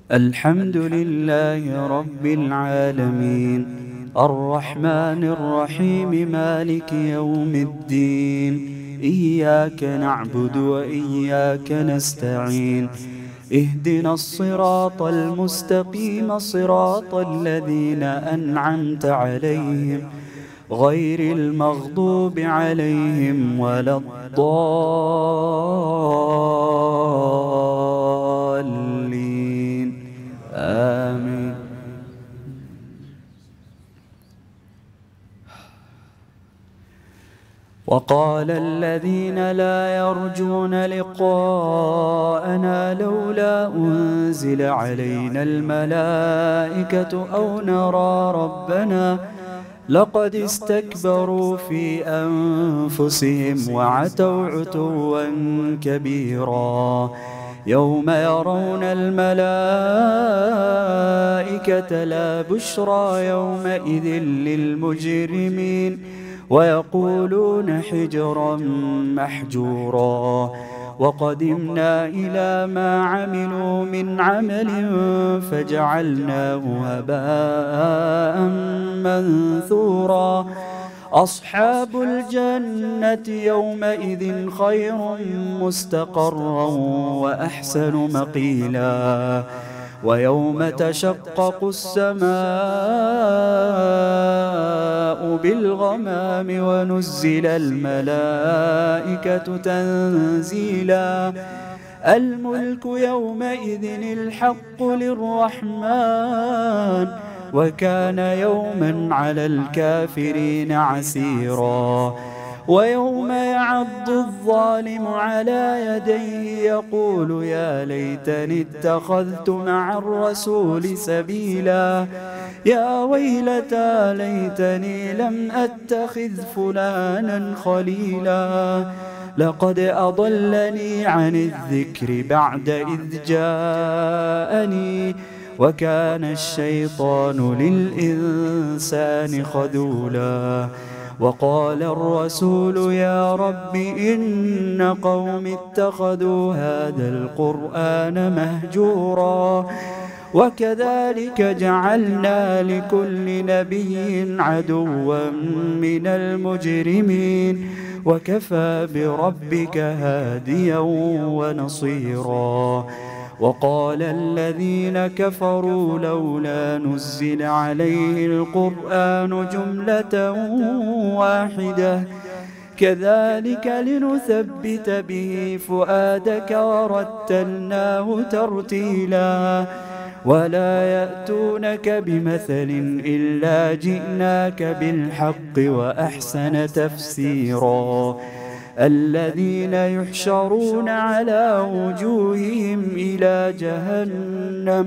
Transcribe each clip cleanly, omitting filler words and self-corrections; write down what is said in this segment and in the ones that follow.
الحمد لله رب العالمين، الرحمن الرحيم، مالك يوم الدين. إياك نعبد وإياك نستعين، اهدنا الصراط المستقيم، صراط الذين أنعمت عليهم غير المغضوب عليهم ولا الضالين. آمين. وقال الذين لا يرجون لقاءنا لولا أنزل علينا الملائكة أو نرى ربنا لقد استكبروا في أنفسهم وعتوا عتوا كبيرا. يوم يرون الملائكة لا بشرى يومئذ للمجرمين ويقولون حجرا محجورا. وقدمنا إلى ما عملوا من عمل فجعلناه هباء منثورا. أصحاب الجنة يومئذ خير مستقرا وأحسن مقيلا. ويوم تشقق السماء بالغمام ونزل الملائكة تنزيلا. الملك يومئذ الحق للرحمن وكان يوما على الكافرين عسيرا. ويوم يعض الظالم على يديه يقول يا ليتني اتخذت مع الرسول سبيلا. يا ويلتى ليتني لم أتخذ فلانا خليلا. لقد أضلني عن الذكر بعد إذ جاءني وكان الشيطان للإنسان خذولا. وقال الرسول يا رب إن قوم اتخذوا هذا القرآن مهجورا. وكذلك جعلنا لكل نبي عدوا من المجرمين وكفى بربك هاديا ونصيرا. وقال الذين كفروا لولا نزل عليه القرآن جملة واحدة كذلك لنثبت به فؤادك ورتلناه ترتيلا. ولا يأتونك بمثل إلا جئناك بالحق وأحسن تفسيرا. الذين يحشرون على وجوههم إلى جهنم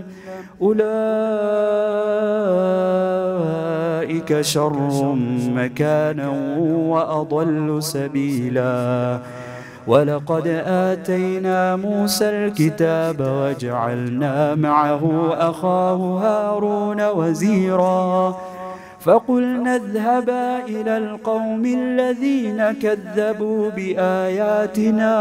أولئك شر مكانا وأضل سبيلا. ولقد آتينا موسى الكتاب وجعلنا معه أخاه هارون وزيرا. فقلنا اذهبا إلى القوم الذين كذبوا بآياتنا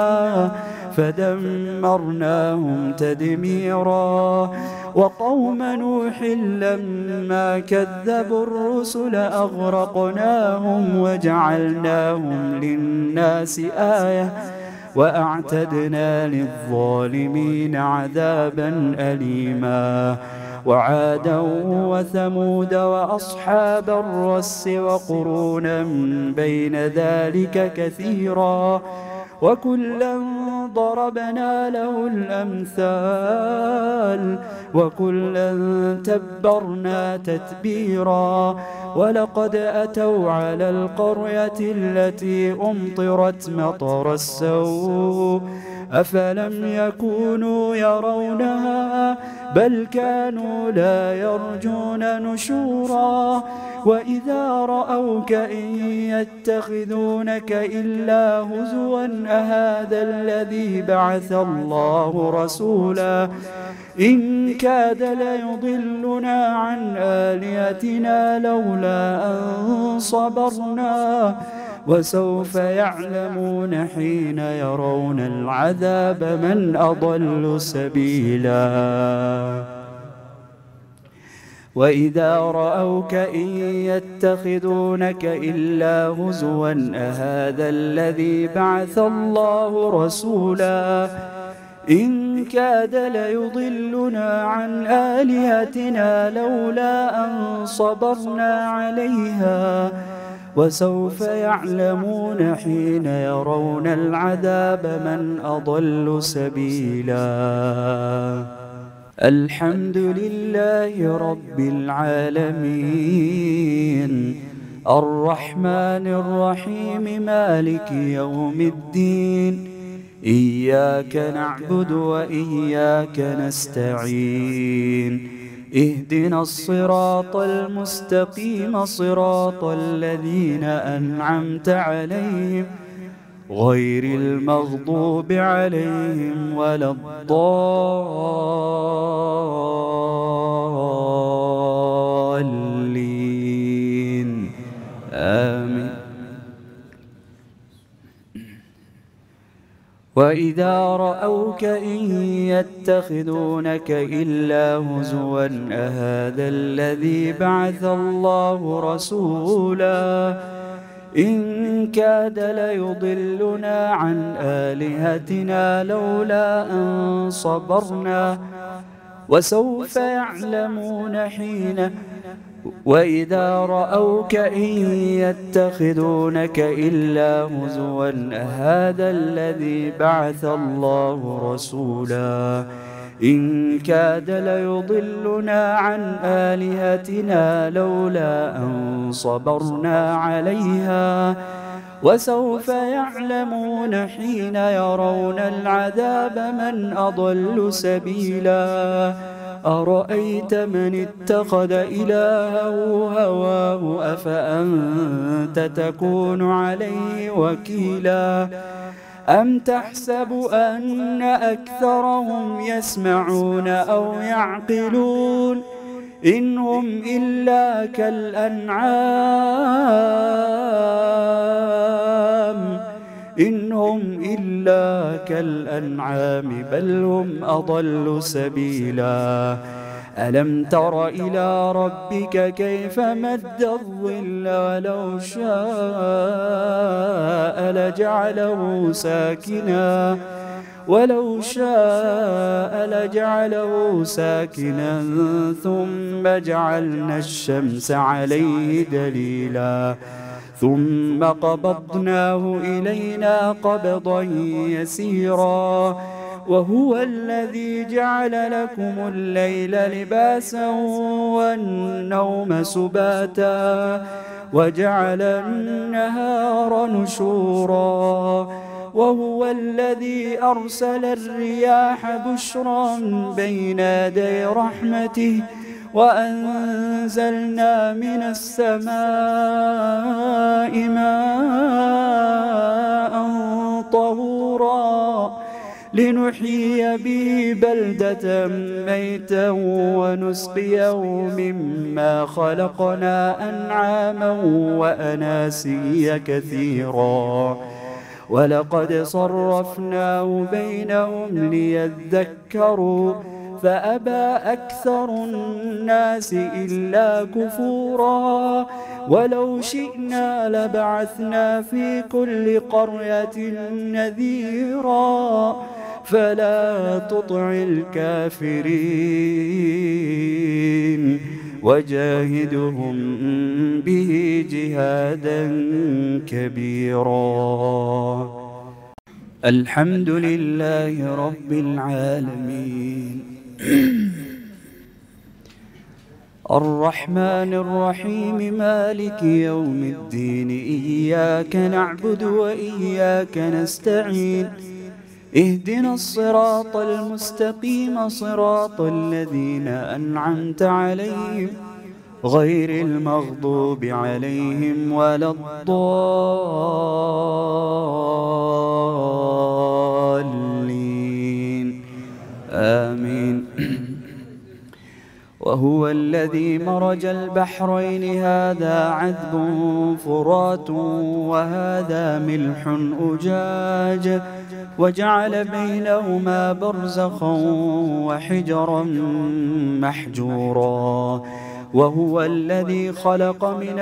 فدمرناهم تدميرا. وقوم نوح لما كذبوا الرسل أغرقناهم وجعلناهم للناس آية وأعتدنا للظالمين عذابا أليما. وعادا وثمود وأصحاب الرس وقرونا بين ذلك كثيرا وكلا ضربنا له الأمثال وكلا تبرنا تتبيرا. ولقد أتوا على القرية التي أمطرت مطر السوء أفلم يكونوا يرونها بل كانوا لا يرجون نشورا. وإذا رأوك إن يتخذونك إلا هزوا أهذا الذي بعث الله رسولا إن كاد ليضلنا عن آلهتنا لولا أن صبرنا وسوف يعلمون حين يرون العذاب من أضل سبيلا. وإذا رأوك إن يتخذونك إلا هزوا أهذا الذي بعث الله رسولا إن كاد ليضلنا عن آلهتنا لولا أن صبرنا عليها وسوف يعلمون حين يرون العذاب من أضل سبيلا. الحمد لله رب العالمين الرحمن الرحيم مالك يوم الدين إياك نعبد وإياك نستعين اهدنا الصراط المستقيم صراط الذين أنعمت عليهم غير المغضوب عليهم ولا الضالين آمين. وإذا رأوك إن يتخذونك إلا هزوا أهذا الذي بعث الله رسولا إن كاد ليضلنا عن آلهتنا لولا أن صبرنا وسوف يعلمون حين وإذا رأوك إن يتخذونك إلا هزوا أهذا الذي بعث الله رسولا إن كاد ليضلنا عن آلهتنا لولا أن صبرنا عليها وسوف يعلمون حين يرون العذاب من أضل سبيلا. أرأيت من اتخذ إلهه هواه أفأنت تكون عليه وكيلا أم تحسب أن أكثرهم يسمعون أو يعقلون إن هم إلا كالأنعام بل هم أضل سبيلا. ألم تر إلى ربك كيف مد الظل ولو شاء لجعله ساكنا ثم جعلنا الشمس عليه دليلا ثم قبضناه إلينا قبضا يسيرا. وهو الذي جعل لكم الليل لباسا والنوم سباتا وجعل النهار نشورا. وهو الذي أرسل الرياح بشرا بين يدي رحمته وأنزلنا من السماء ماء طهورا لنحيي به بلدة ميتا ونسقيه مما خلقنا أنعاما وأناسيا كثيرا. ولقد صرفناه بينهم ليذكروا فأبى أكثر الناس إلا كفورا. ولو شئنا لبعثنا في كل قرية نذيرا فلا تطع الكافرين وجاهدهم به جهادا كبيرا. الحمد لله رب العالمين الرحمن الرحيم مالك يوم الدين إياك نعبد وإياك نستعين اهدنا الصراط المستقيم صراط الذين أنعمت عليهم غير المغضوب عليهم ولا الضالين آمين. وهو الذي مرج البحرين هذا عذب فرات وهذا ملح أجاج وجعل بينهما برزخا وحجرا محجورا. وهو الذي خلق من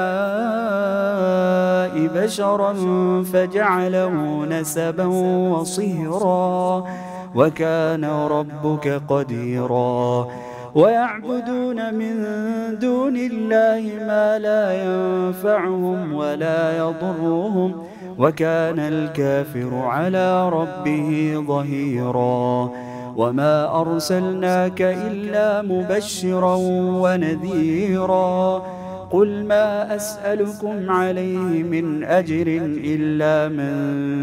الماء بشرا فجعله نسبا وصهرا وكان ربك قديرا ويعبدون من دون الله ما لا ينفعهم ولا يضرهم وكان الكافر على ربه ظهيرا وما أرسلناك إلا مبشرا ونذيرا قل ما أسألكم عليه من أجر إلا من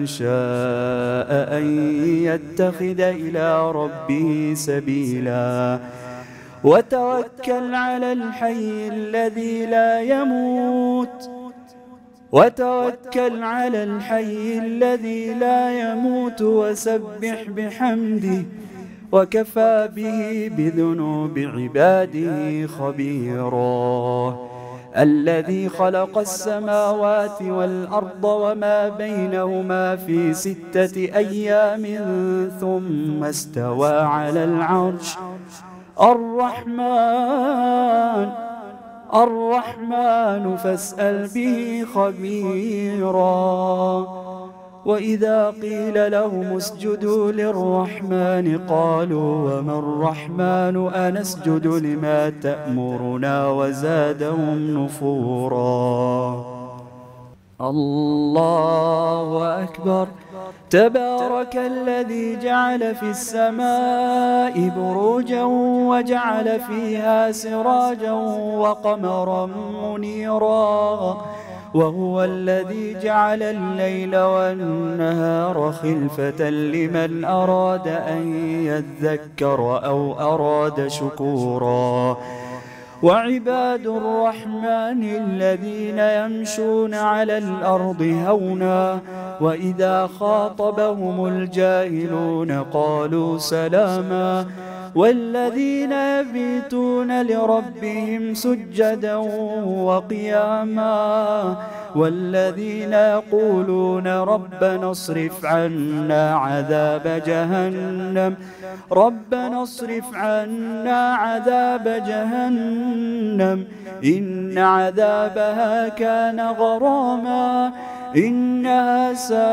شاء أن يتخذ إلى ربه سبيلا وتوكل على الحي الذي لا يموت وسبح بحمده وكفى به بذنوب عباده خبيرا الذي خلق السماوات والأرض وما بينهما في 6 أيام ثم استوى على العرش الرحمن فاسأل به خبيرا وإذا قيل لهم اسجدوا للرحمن قالوا وما الرحمن أنسجد لما تأمرنا وزادهم نفورا الله أكبر تبارك الذي جعل في السماء بروجا وجعل فيها سراجا وقمرا منيرا وهو الذي جعل الليل والنهار خلفة لمن أراد أن يذكر أو أراد شكورا وعباد الرحمن الذين يمشون على الأرض هونا وإذا خاطبهم الجاهلون قالوا سلاما والذين يبيتون لربهم سجدا وقياما والذين يقولون ربنا اصرف عنا عذاب جهنم إن عذابها كان غراما إنها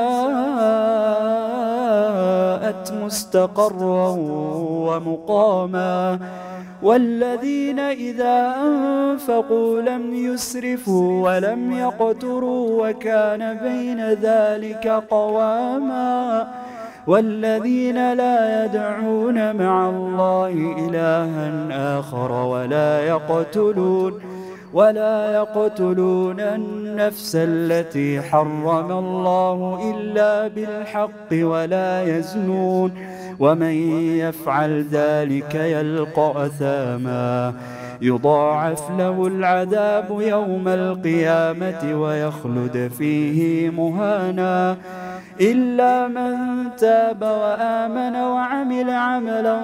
ساءت مستقرا ومقاما والذين إذا أنفقوا لم يسرفوا ولم يقتروا وكان بين ذلك قواما والذين لا يدعون مع الله إلها آخر ولا يقتلون النفس التي حرم الله إلا بالحق ولا يزنون ومن يفعل ذلك يلقى أثاما يضاعف له العذاب يوم القيامة ويخلد فيه مهانا إلا من تاب وآمن وعمل عملا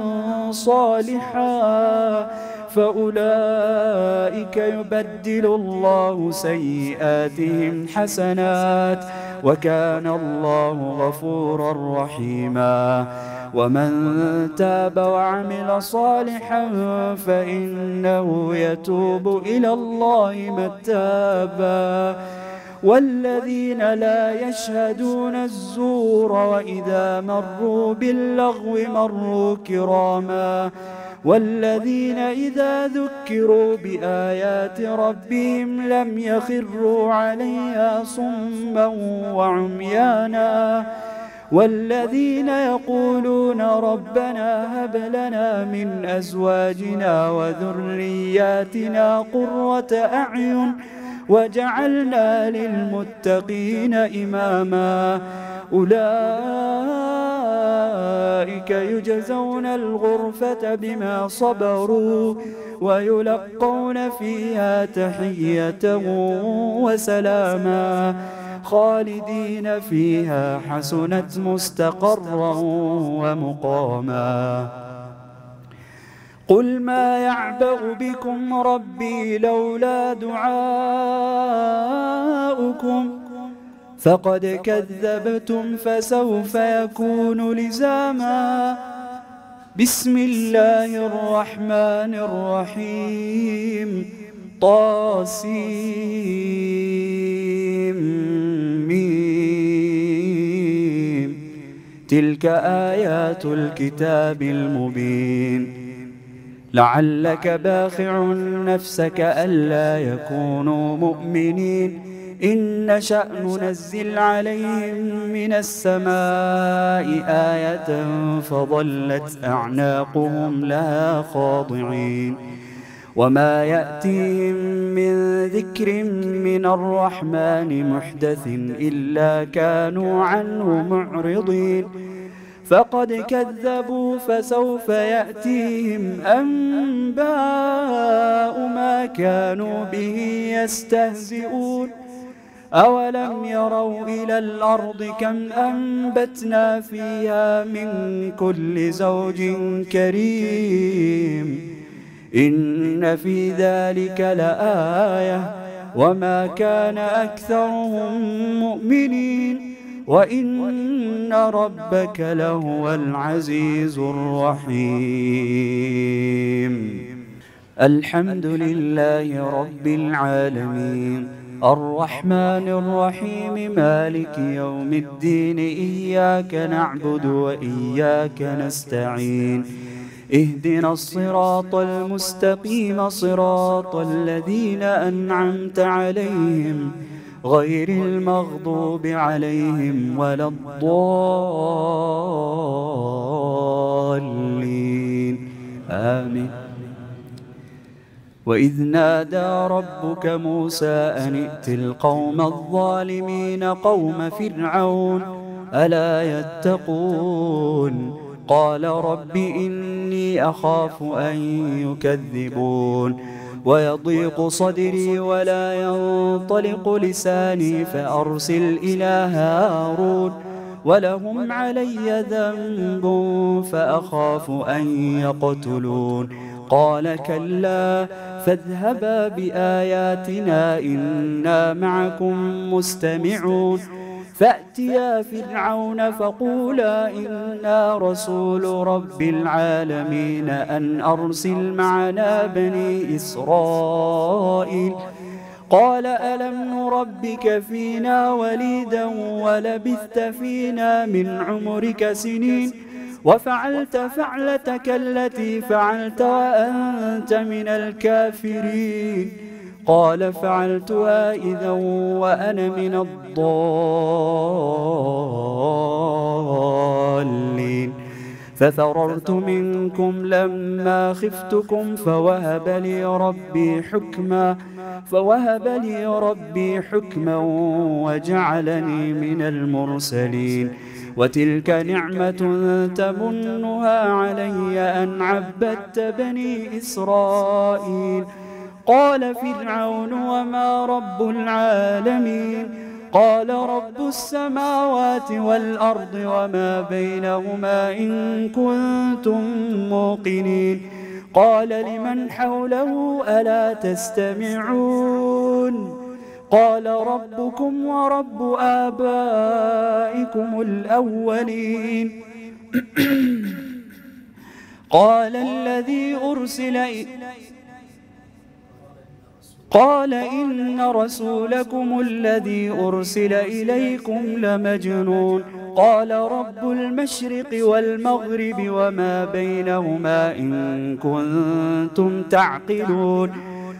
صالحا فأولئك يبدل الله سيئاتهم حسنات وكان الله غفورا رحيما ومن تاب وعمل صالحا فإنه يتوب إلى الله متابا والذين لا يشهدون الزور وإذا مروا باللغو مروا كراما والذين إذا ذكروا بآيات ربهم لم يخروا عليها صما وعميانا والذين يقولون ربنا هب لنا من أزواجنا وذرياتنا قرة أعين وجعلنا للمتقين إماما أولئك يجزون الغرفة بما صبروا ويلقون فيها تحية وسلاما خالدين فيها حسنت مستقرا ومقاما قل ما يعبأ بكم ربي لولا دعاؤكم فقد كذبتم فسوف يكون لزاما بسم الله الرحمن الرحيم طاسيم تلك آيات الكتاب المبين لعلك باخع نفسك ألا يكونوا مؤمنين إن نشأ ننزل عليهم من السماء آية فظلت أعناقهم لها خاضعين وما يأتيهم من ذكر من الرحمن محدث إلا كانوا عنه معرضين فقد كذبوا فسوف يأتيهم أنباء ما كانوا به يستهزئون أولم يروا إلى الأرض كم أنبتنا فيها من كل زوج كريم إن في ذلك لآية وما كان أكثرهم مؤمنين وإن ربك لهو العزيز الرحيم الحمد لله رب العالمين الرحمن الرحيم مالك يوم الدين إياك نعبد وإياك نستعين اهدنا الصراط المستقيم صراط الذين أنعمت عليهم غير المغضوب عليهم ولا الضالين آمين وإذ نادى ربك موسى أن ائت القوم الظالمين قوم فرعون ألا يتقون قال رب إني أخاف أن يكذبون ويضيق صدري ولا ينطلق لساني فأرسل إلى هارون ولهم علي ذنب فأخاف أن يقتلون قال كلا فاذهبا بآياتنا إنا معكم مستمعون فأتيا فرعون فقولا إنا رسول رب العالمين أن أرسل معنا بني إسرائيل قال ألم نربك فينا وليدا ولبثت فينا من عمرك سنين وفعلت فعلتك التي فعلت وأنت من الكافرين قال فعلتها إذا وأنا من الضالين ففررت منكم لما خفتكم فوهب لي ربي حكما وجعلني من المرسلين وتلك نعمة تمنها علي أن عبدت بني إسرائيل قال فرعون وما رب العالمين قال رب السماوات والأرض وما بينهما إن كنتم موقنين قال لمن حوله ألا تستمعون قال ربكم ورب آبائكم الأولين قال إن رسولكم الذي أرسل إليكم لمجنون قال رب المشرق والمغرب وما بينهما إن كنتم تعقلون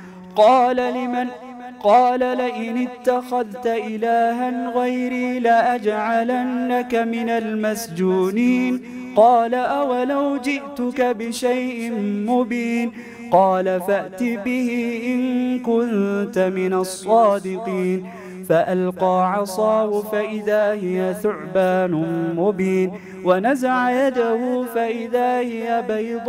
قال لئن اتخذت إلها غيري لأجعلنك من المسجونين قال أولو جئتك بشيء مبين قال فأت به إن كنت من الصادقين فألقى عصاه فإذا هي ثعبان مبين ونزع يده فإذا هي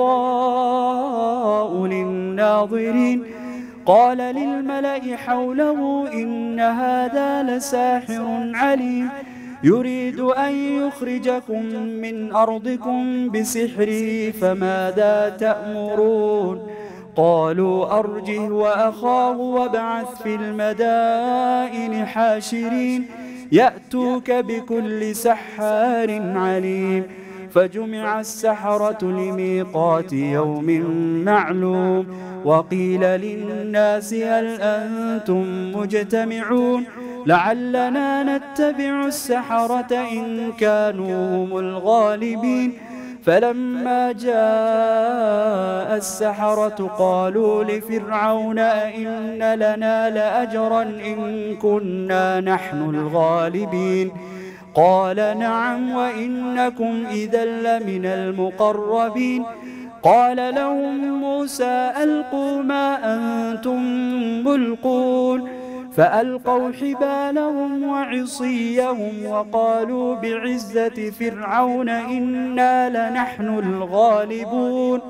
بيضاء للناظرين قال للملأ حوله إن هذا لساحر عليم يريد أن يخرجكم من أرضكم بسحره فماذا تأمرون قالوا أرجه وأخاه وابعث في المدائن حاشرين يأتوك بكل سحار عليم فجمع السحرة لميقات يوم معلوم وقيل للناس هل أنتم مجتمعون لعلنا نتبع السحرة إن كانوا هم الغالبين فلما جاء السحرة قالوا لفرعون أئن لنا لأجرا إن كنا نحن الغالبين قال نعم وإنكم إذا لمن المقربين قال لهم موسى ألقوا ما أنتم ملقون فألقوا حبالهم وعصيهم وقالوا بعزة فرعون إنا لنحن الغالبون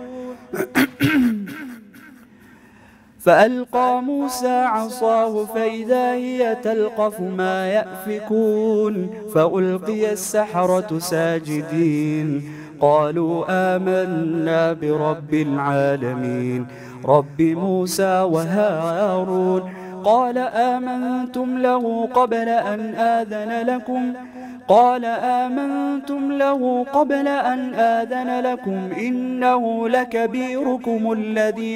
فألقى موسى عصاه فإذا هي تلقف ما يأفكون فألقي السحرة ساجدين قالوا آمنا برب العالمين رب موسى وهارون قال آمنتم له قبل أن آذن لكم إنه لكبيركم الذي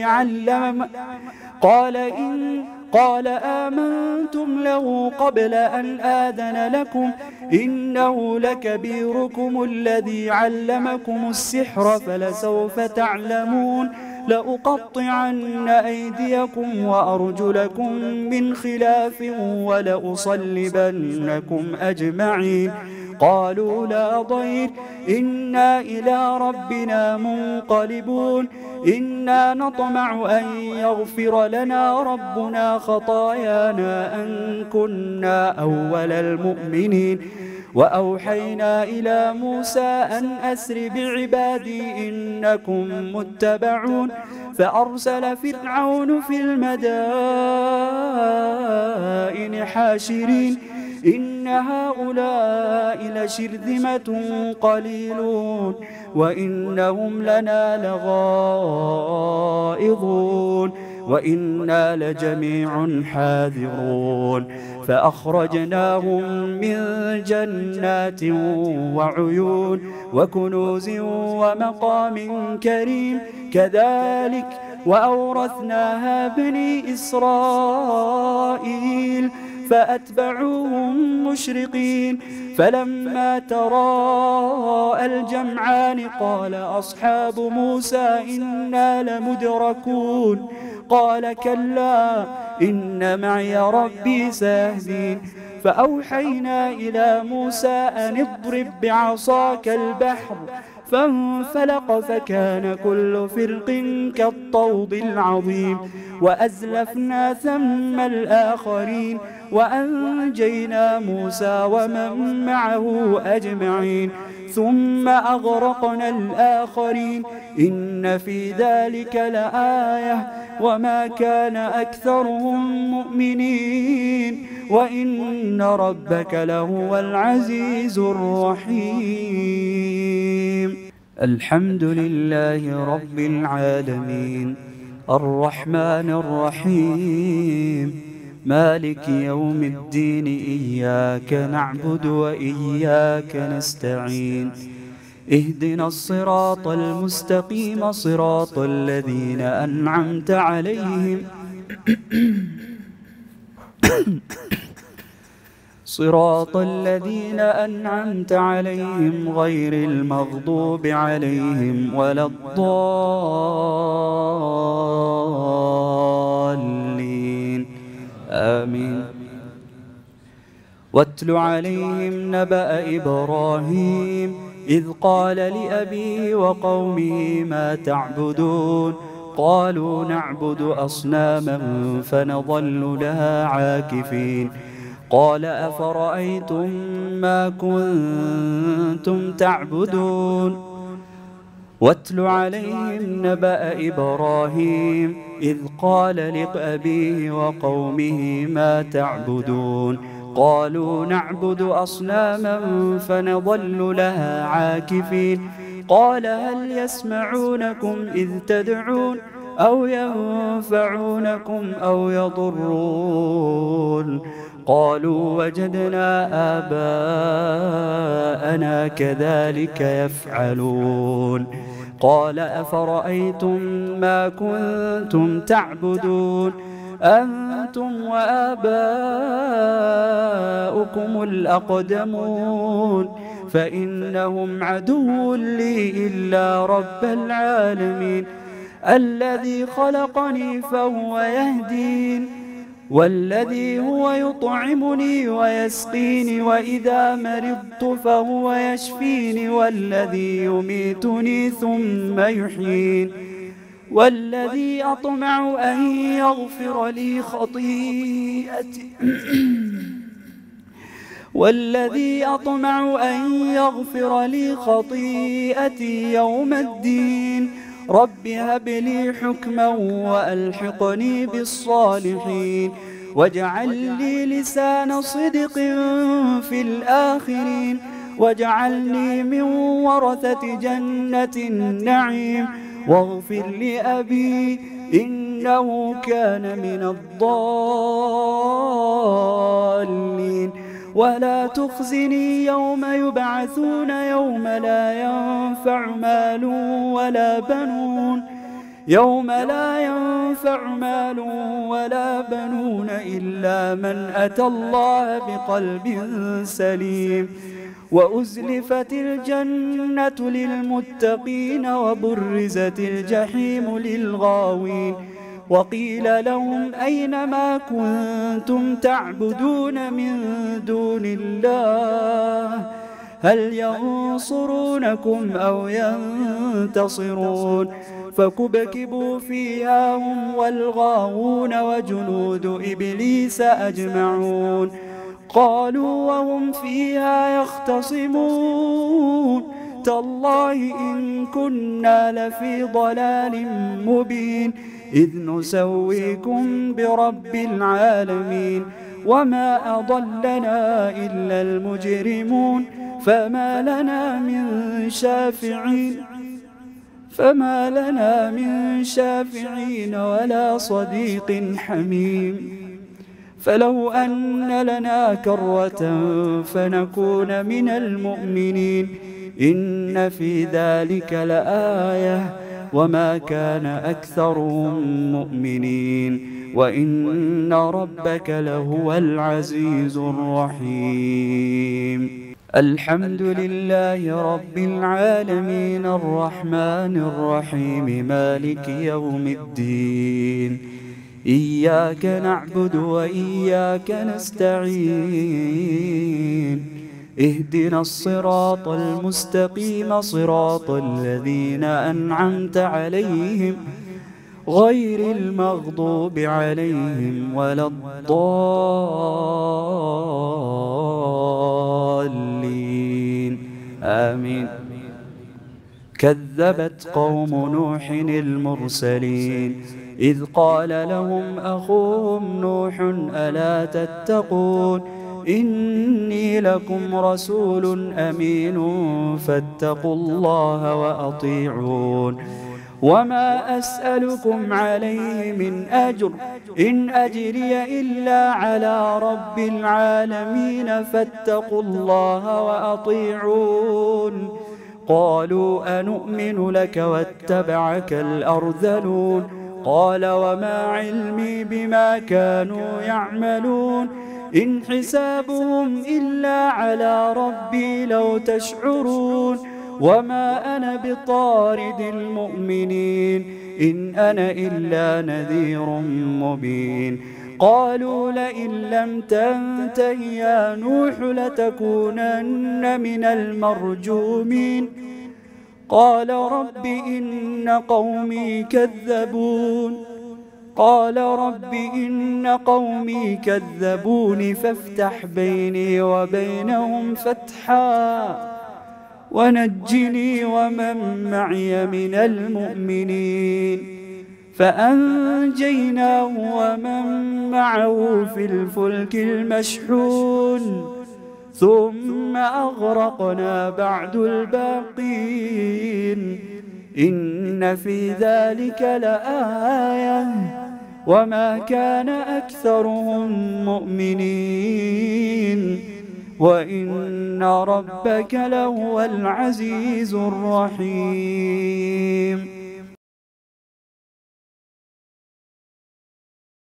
علمكم السحر فلسوف تعلمون لأقطعن أيديكم وأرجلكم من خلاف ولأصلبنكم أجمعين قالوا لا ضير إنا إلى ربنا منقلبون إنا نطمع أن يغفر لنا ربنا خطايانا أن كنا أول المؤمنين وأوحينا إلى موسى أن أسر بعبادي إنكم متبعون فأرسل فرعون في المدائن حاشرين إن هؤلاء لشرذمة قليلون وإنهم لنا لغائظون وإنا لجميع حاذرون فأخرجناهم من جنات وعيون وكنوز ومقام كريم كذلك وأورثناها بني إسرائيل فأتبعوهم مشرقين فلما تراءى الجمعان قال أصحاب موسى إنا لمدركون قال كلا إن معي ربي سيهدين فأوحينا إلى موسى أن اضرب بعصاك البحر فانفلق فكان كل فرق كالطود العظيم وأزلفنا ثم الآخرين وأنجينا موسى ومن معه أجمعين ثم أغرقنا الآخرين إن في ذلك لآية وما كان أكثرهم مؤمنين وإن ربك لهو العزيز الرحيم الحمد لله رب العالمين الرحمن الرحيم مالك يوم الدين إياك نعبد وإياك نستعين اهدنا الصراط المستقيم صراط الذين أنعمت عليهم غير المغضوب عليهم ولا الضالين آمين واتل عليهم نبأ إبراهيم إذ قال لأبيه وقومه ما تعبدون قالوا نعبد أصناما فنظل لها عاكفين قال أفرأيتم ما كنتم تعبدون واتل عليهم نبأ إبراهيم إذ قال لأبيه وقومه ما تعبدون قالوا نعبد أصناما فنظل لها عاكفين قال هل يسمعونكم إذ تدعون أو ينفعونكم أو يضرون قالوا وجدنا آباءنا كذلك يفعلون قال أفرأيتم ما كنتم تعبدون أنتم وآباؤكم الأقدمون فإنهم عدو لي إلا رب العالمين الذي خلقني فهو يهدين والذي هو يطعمني ويسقيني وإذا مرضت فهو يشفيني والذي يميتني ثم يحيين والذي أطمع أن يغفر لي خطيئتي والذي أطمع أن يغفر لي خطيئتي يوم الدين رب هب لي حكما وألحقني بالصالحين واجعل لي لسان صدق في الآخرين واجعلني من ورثة جنة النعيم واغفر لأبي إنه كان من الضالين ولا تخزني يوم يبعثون يوم لا ينفع مال ولا بنون يوم لا ينفع مال ولا بنون إلا من أتى الله بقلب سليم وأزلفت الجنة للمتقين وبرزت الجحيم للغاوين وقيل لهم أين ما كنتم تعبدون من دون الله هل ينصرونكم أو ينتصرون فكبكبوا فيها هم والغاوون وجنود إبليس أجمعون قالوا وهم فيها يختصمون تالله إن كنا لفي ضلال مبين إذ نسويكم برب العالمين وما أضلنا إلا المجرمون فما لنا من شافعين ولا صديق حميم فلو أن لنا كرة فنكون من المؤمنين إن في ذلك لآية وما كان أكثرهم مؤمنين وإن ربك لهو العزيز الرحيم الحمد لله رب العالمين الرحمن الرحيم مالك يوم الدين إياك نعبد وإياك نستعين اهدنا الصراط المستقيم صراط الذين أنعمت عليهم غير المغضوب عليهم ولا الضالين آمين كذبت قوم نوح المرسلين إذ قال لهم أخوهم نوح ألا تتقون إني لكم رسول أمين فاتقوا الله وأطيعون وما أسألكم عليه من أجر إن أجري إلا على رب العالمين فاتقوا الله وأطيعون قالوا أنؤمن لك واتبعك الأرذلون قال وما علمي بما كانوا يعملون إن حسابهم إلا على ربي لو تشعرون وما أنا بطارد المؤمنين إن أنا إلا نذير مبين قالوا لئن لم تنته يا نوح لتكونن من المرجومين قال رب إن قومي كذبون فافتح بيني وبينهم فتحا ونجني ومن معي من المؤمنين فأنجيناه ومن معه في الفلك المشحون ثم أغرقنا بعد الباقين إن في ذلك لآية وما كان أكثرهم مؤمنين وإن ربك لهو العزيز الرحيم